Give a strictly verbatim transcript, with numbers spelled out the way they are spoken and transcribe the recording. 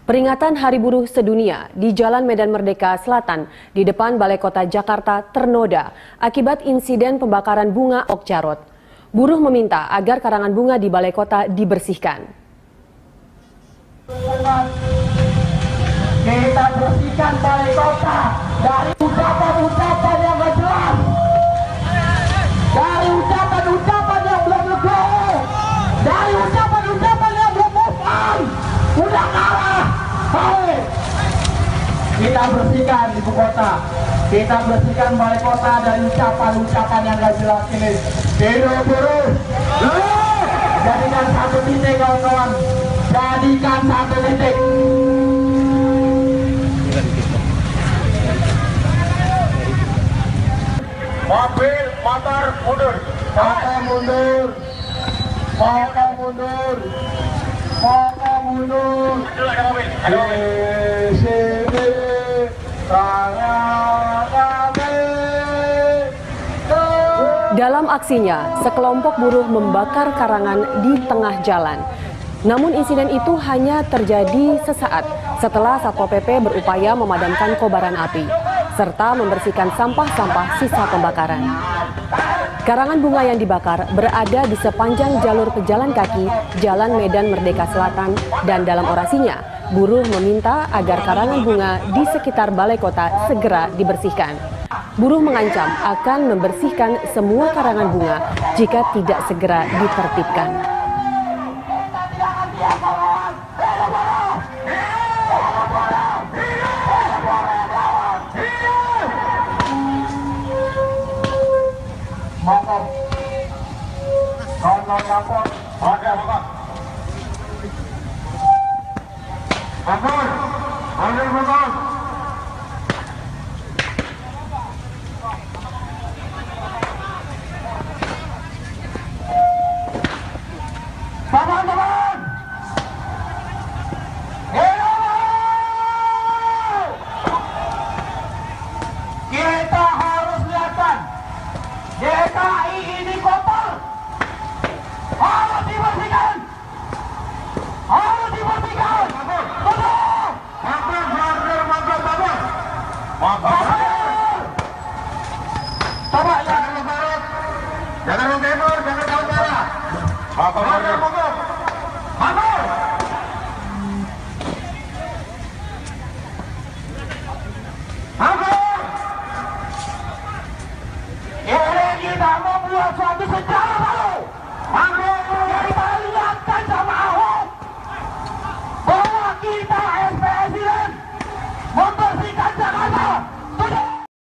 Peringatan Hari Buruh Sedunia di Jalan Medan Merdeka Selatan di depan Balai Kota Jakarta ternoda akibat insiden pembakaran bunga Ok Jarot. Buruh meminta agar karangan bunga di Balai Kota dibersihkan. Kita bersihkan Balai Kota dari ucapan-ucapan yang gak jelas, dari ucapan-ucapan yang belum legowo, dari ucapan-ucapan yang belum move on. Udah kalah. Hai. Kita bersihkan ibu kota, kita bersihkan Balai Kota dari ucapan-ucapan yang gak jelas ini. Hidup buruh, jadikan satu titik kawan-kawan, jadikan satu titik. Mobil, motor, mundur, motor mundur, motor mundur, motor mundur. Ada mobil, ada mobil. Di sini kami. Dalam aksinya, sekelompok buruh membakar karangan di tengah jalan. Namun insiden itu hanya terjadi sesaat setelah Satpol P P berupaya memadamkan kobaran api, serta membersihkan sampah-sampah sisa pembakaran. Karangan bunga yang dibakar berada di sepanjang jalur pejalan kaki Jalan Medan Merdeka Selatan, dan dalam orasinya, buruh meminta agar karangan bunga di sekitar Balai Kota segera dibersihkan. Buruh mengancam akan membersihkan semua karangan bunga jika tidak segera ditertibkan. Motor, non lapor, ada motor. Motor, ada motor.